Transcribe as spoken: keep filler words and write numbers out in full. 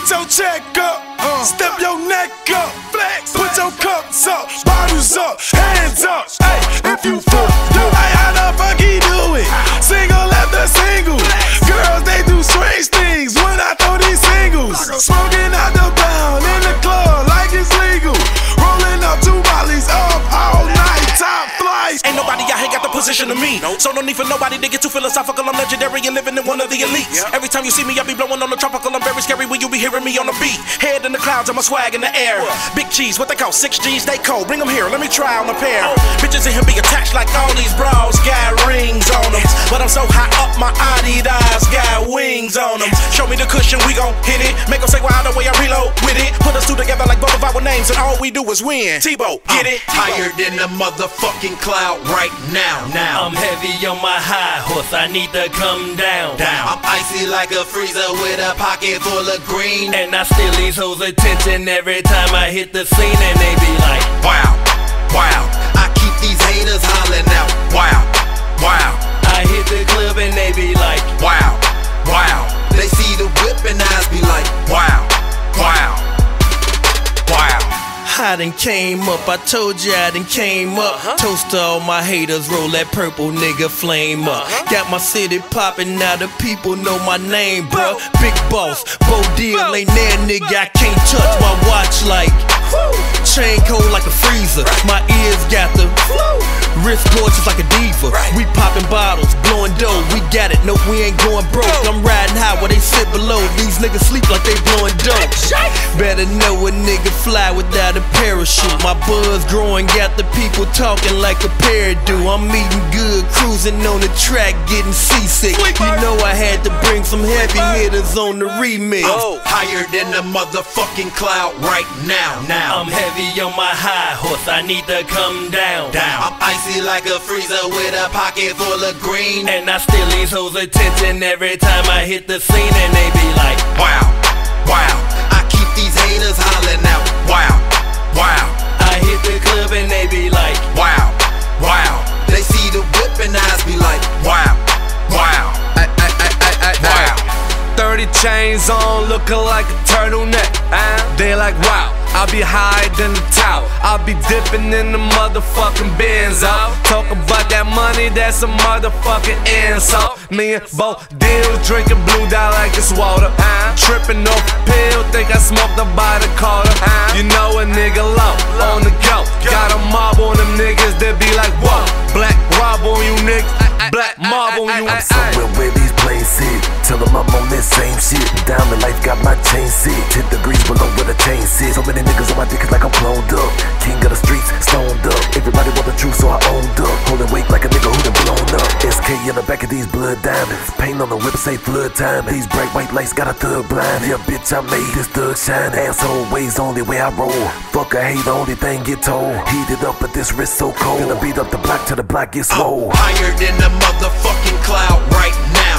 Get your check up, uh, step your neck up, flex, put your cups up, bottles up, hands up. Hey, if you fuck, do I how the fuck he do it? Single after single, girls they do strange things when I throw these singles. Smoking out the pound in the club like it's legal, rolling up two mollies up all night, top flights. Ain't nobody out here got the position of me, so no need for nobody to get too philosophical. I'm legendary and living in one of the elites. Every time you see me, I be blowing on the tropical. I'm very scary when you be hearing me on the beat. Head in the clouds, I'm a swag in the air. Big cheese, what they call six G's, they cold. Bring them here, let me try on a pair. Bitches in here be attached like all these bras got rings on them, but I'm so high up, my Adidas got wings on them. Show me the cushion, we gon' hit it. Make them say, wow, the way I reload with it. Put us two together like both of our names, and all we do is win. Tebow, get it? Higher than the motherfucking cloud right now. Now I'm heavy on my high horse, I need to come down. Down. I'm icy like a freezer with a pocket full of green, and I steal these hoes' attention every time I hit the scene, and they be like, wow, wow. I keep these haters hollering out, wow, wow. I hit the club and they be like, wow, wow. They see the whip and eyes be like, wow, wow, wow. I done came up, I told you I done came up. uh-huh. Toast to all my haters, roll that purple nigga flame up. uh-huh. Got my city poppin', now the people know my name, bruh. Big boss, Bo Deal, ain't there nigga, I can't touch my watch like chain cold like a freezer. My ears got the wrist gorgeous like a diva. We poppin' bottles, blowin' dough, we got it, no we ain't going broke. I'm riding high where they sit below, these niggas sleep like they blowin' dope. Better know a nigga fly without a parachute. My buzz growing, got the people talking like a pair do. I'm eating good, cruising on the track, getting seasick. You know I had to bring some heavy hitters on the remix. I'm higher than the motherfucking cloud right now. Now I'm heavy on my high horse, I need to come down. Down. I'm icy like a freezer with a pocket full of green, and I steal these hoes' attention every time I hit the scene, and they be like, wow, wow. I keep these haters hollering out, wow, wow. I hit the club and they be like, wow, wow. They see the whip and eyes be like, wow, wow, ay, ay, ay, ay, ay, wow. Thirty chains on, looking like a turtleneck. uh, They like, wow, I'll be higher than the tower. I'll be dipping in the motherfucking Benz out. Talk about that money, that's a motherfucking insult. Me and Bo Deal drinking blue dye like it's water. uh, Tripping off a pill, think I smoked about a quarter. uh, You know a nigga low, on the go. Got a mob on them niggas that be like, whoa. Black rob on you niggas, black mob on you. I'm somewhere where these planes sit. Tell them I'm on that same shit. Diamond life got my chain sit. Ten degrees below where the chain sits. So many niggas on my dick is like I'm cloned up. King of the streets, stoned up. Everybody want the truth, so I owned up. Holding weight like a nigga who done blown up. S K in the back of these blood diamonds. Paint on the whip say flood time. These bright white lights got a thug blind. Yeah, bitch, I made this thug shine. Asshole ways only way I roll. Fuck I hate the only thing get told. Heated up but this wrist so cold. Gonna beat up the block till the block gets swole. Higher than the motherfucking cloud right now.